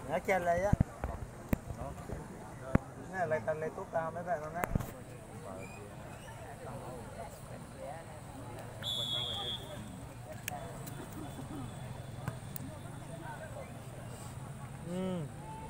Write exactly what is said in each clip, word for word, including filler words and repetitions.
Nó chèn lấy á. Nè lấy tao lấy tốt tao mấy bạn nó nè. Ừ.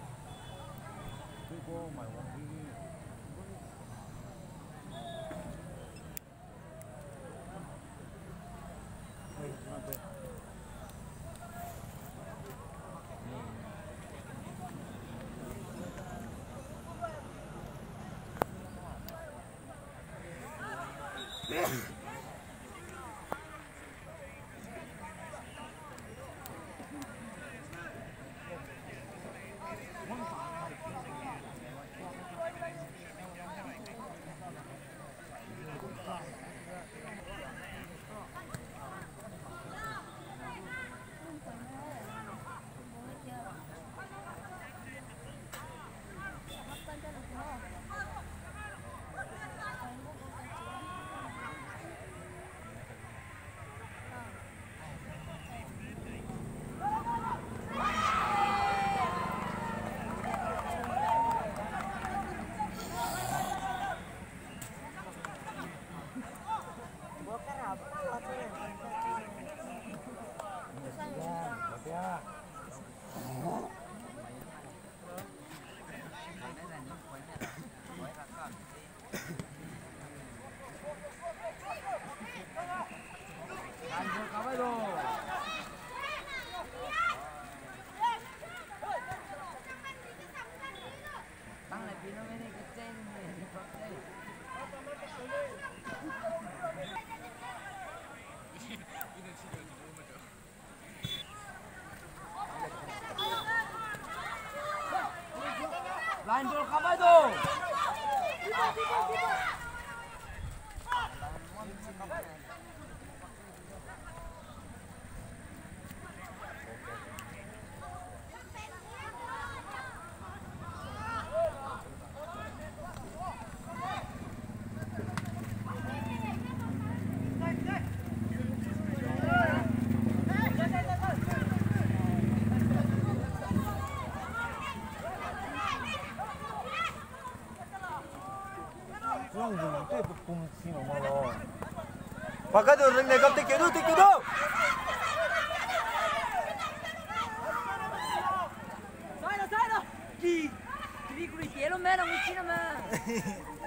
Line ball kamay do. 바깥으로 내가 뜯겨도 뜯겨도 Sai đó, sai đó. Kỳ, kỳ đi quỳ chế luôn mẹ nó muốn chi nào mà.